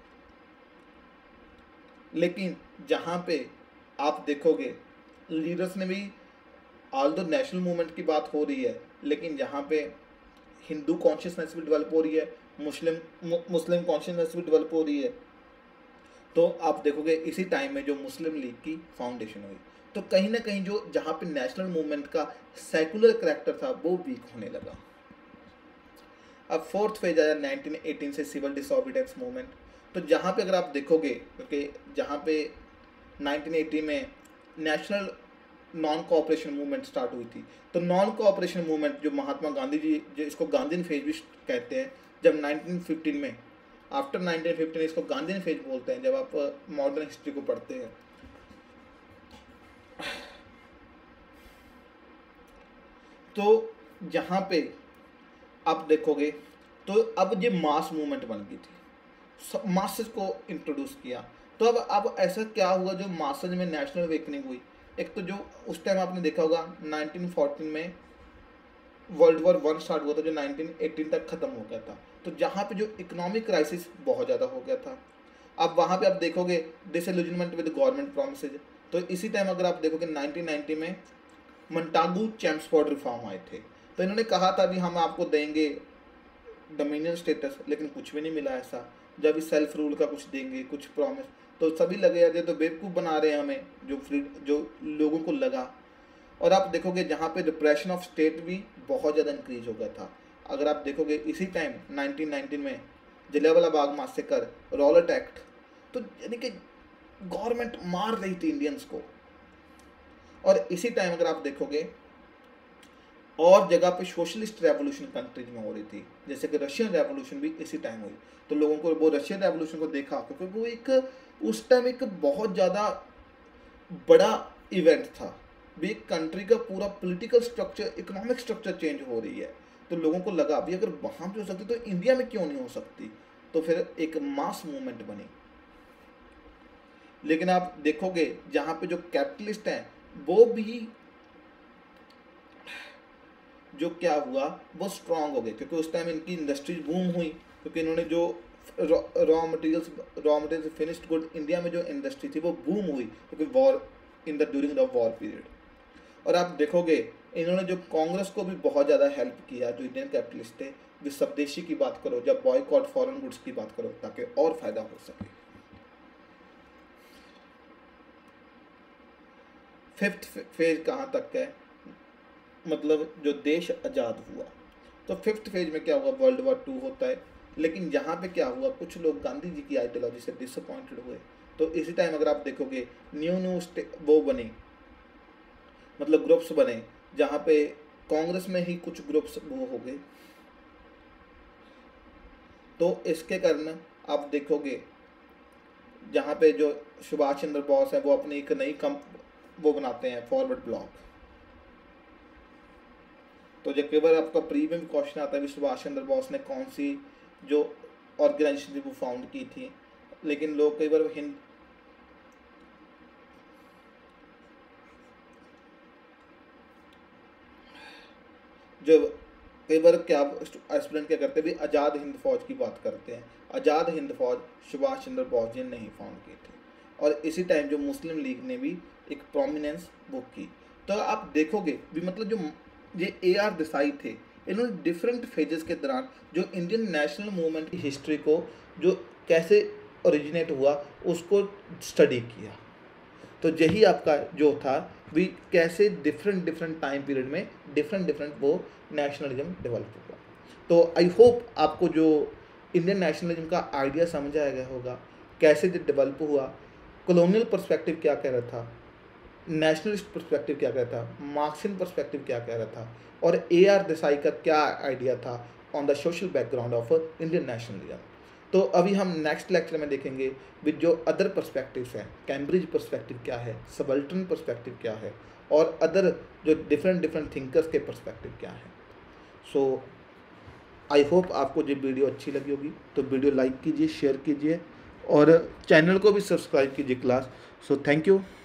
लेकिन जहाँ पे आप देखोगे लीडर्स ने भी, ऑल्दो नेशनल मूवमेंट की बात हो रही है, लेकिन जहाँ पे हिंदू कॉन्शियसनेस भी डेवलप हो रही है, मुस्लिम कॉन्शियसनेस भी डेवलप हो रही है, तो आप देखोगे इसी टाइम में जो मुस्लिम लीग की फाउंडेशन हुई, तो कहीं ना कहीं जो जहाँ पे नेशनल मूवमेंट का सेकुलर करैक्टर था वो वीक होने लगा। अब फोर्थ फेज आया 1918 से सिविल डिसोबीडियंस मूवमेंट। तो जहाँ पे अगर आप देखोगे, क्योंकि जहाँ पे 1980 में national non cooperation movement start हुई थी, तो नॉन कोऑपरेशन मूवमेंट जो महात्मा गांधी जी, जो इसको गांधीन फेज भी कहते हैं, जब 1915 में, आफ्टर 1915 इसको गांधीन फेज बोलते हैं जब आप मॉडर्न हिस्ट्री को पढ़ते हैं। तो जहाँ पे आप देखोगे तो अब ये मास मूवमेंट बन गई थी, मासेस को इंट्रोड्यूस किया। तो अब ऐसा क्या हुआ जो मासेस में नेशनल अवेकनिंग हुई। एक तो जो उस टाइम आपने देखा होगा 1914 में वर्ल्ड वॉर 1 स्टार्ट हुआ था जो 1918 तक ख़त्म हो गया था, तो जहाँ पे जो इकोनॉमिक क्राइसिस बहुत ज़्यादा हो गया था। अब वहाँ पे आप देखोगे डिसइल्यूजनमेंट विद गवर्नमेंट प्रॉमिसेज। तो इसी टाइम अगर आप देखोगे 1990 में मंटागू चैम्सफोर्ड रिफॉर्म आए थे, तो इन्होंने कहा था भी हम आपको देंगे डोमिनियन स्टेटस, लेकिन कुछ भी नहीं मिला ऐसा। जब इस सेल्फ रूल का कुछ देंगे, कुछ प्रॉमिस, तो सभी लगे यार ये तो बेवकूफ़ बना रहे हैं हमें, जो लोगों को लगा। और आप देखोगे जहाँ पे रिप्रेशन ऑफ स्टेट भी बहुत ज़्यादा इंक्रीज हो गया था। अगर आप देखोगे इसी टाइम 1919 में Jallianwala Bagh massacre, Rowlatt Act, तो यानी कि गवर्नमेंट मार रही थी इंडियंस को। और इसी टाइम अगर आप देखोगे और जगह पे सोशलिस्ट रेवोल्यूशन कंट्रीज में हो रही थी, जैसे कि रशियन रेवोल्यूशन भी इसी टाइम हुई। तो लोगों को वो रशियन रेवोल्यूशन को देखा क्योंकि वो एक उस टाइम एक बहुत ज़्यादा बड़ा इवेंट था भी, एक कंट्री का पूरा political structure, economic structure change हो रही है। तो लोगों को लगा भी अगर वहाँ पे हो सकती तो इंडिया में क्यों नहीं हो सकती। तो फिर एक मास मूवमेंट बनी। लेकिन आप देखोगे जहाँ पे जो कैपिटलिस्ट हैं वो भी जो क्या हुआ वो स्ट्रांग हो गए, क्योंकि उस टाइम इनकी इंडस्ट्रीज बूम हुई, क्योंकि इन्होंने जो raw materials finished good, India में जो इंडस्ट्री थी वो बूम हुई क्योंकि war during the war period. और आप देखोगे इन्होंने जो कांग्रेस को भी बहुत ज़्यादा हेल्प किया, जो इंडियन कैपिटलिस्ट थे, भी स्वदेशी की बात करो, जब बॉयकॉट फॉरेन गुड्स की बात करो, ताकि और फायदा हो सके। फिफ्थ फेज कहाँ तक है, मतलब जो देश आज़ाद हुआ, तो फिफ्थ फेज में क्या हुआ, वर्ल्ड वॉर 2 होता है। लेकिन यहाँ पे क्या हुआ, कुछ लोग गांधी जी की आइडियोलॉजी से डिसअपॉइंटेड हुए। तो इसी टाइम अगर आप देखोगे न्यू वो बने, मतलब ग्रुप्स बने, जहाँ पे कांग्रेस में ही कुछ ग्रुप्स वो हो गए। तो इसके कारण आप देखोगे जहाँ पे जो सुभाष चंद्र बोस है वो अपनी एक नई वो बनाते हैं, फॉरवर्ड ब्लॉक। तो जब कई बार आपका प्रीवियस क्वेश्चन आता है कि सुभाष चंद्र बोस ने कौन सी जो ऑर्गेनाइजेशन थी वो फाउंड की थी, लेकिन लोग कई बार जो कई बार क्या एस्पिरेंट क्या करते हैं भी आज़ाद हिंद फौज की बात करते हैं। आज़ाद हिंद फौज सुभाष चंद्र बोस जी ने नहीं फाउंड की थी। और इसी टाइम जो मुस्लिम लीग ने भी एक प्रोमिनेंस वो की। तो आप देखोगे भी मतलब जो ये AR देसाई थे, इन्होंने डिफरेंट फेजेस के दौरान जो इंडियन नेशनल मूवमेंट की हिस्ट्री को जो कैसे ओरिजिनेट हुआ उसको स्टडी किया। तो यही आपका जो था भी कैसे डिफरेंट टाइम पीरियड में डिफरेंट वो नेशनलिज्म डेवलप हुआ। तो आई होप आपको जो इंडियन नेशनलिज्म का आइडिया समझ आ गया होगा, कैसे डेवलप हुआ, कॉलोनियल पर्सपेक्टिव क्या कह रहा था, नेशनलिस्ट पर्सपेक्टिव क्या कह रहा था, मार्क्सियन पर्सपेक्टिव क्या कह रहा था, और AR देसाई का क्या आइडिया था on the social background of Indian nationalism. तो अभी हम नेक्स्ट लेक्चर में देखेंगे विद जो अदर पर्सपेक्टिव्स हैं, कैम्ब्रिज पर्सपेक्टिव क्या है, सबल्टन पर्सपेक्टिव क्या है, और अदर जो डिफरेंट थिंकर्स के पर्सपेक्टिव क्या है। सो आई होप आपको जो वीडियो अच्छी लगी होगी, तो वीडियो लाइक कीजिए, शेयर कीजिए और चैनल को भी सब्सक्राइब कीजिए क्लास। So thank you.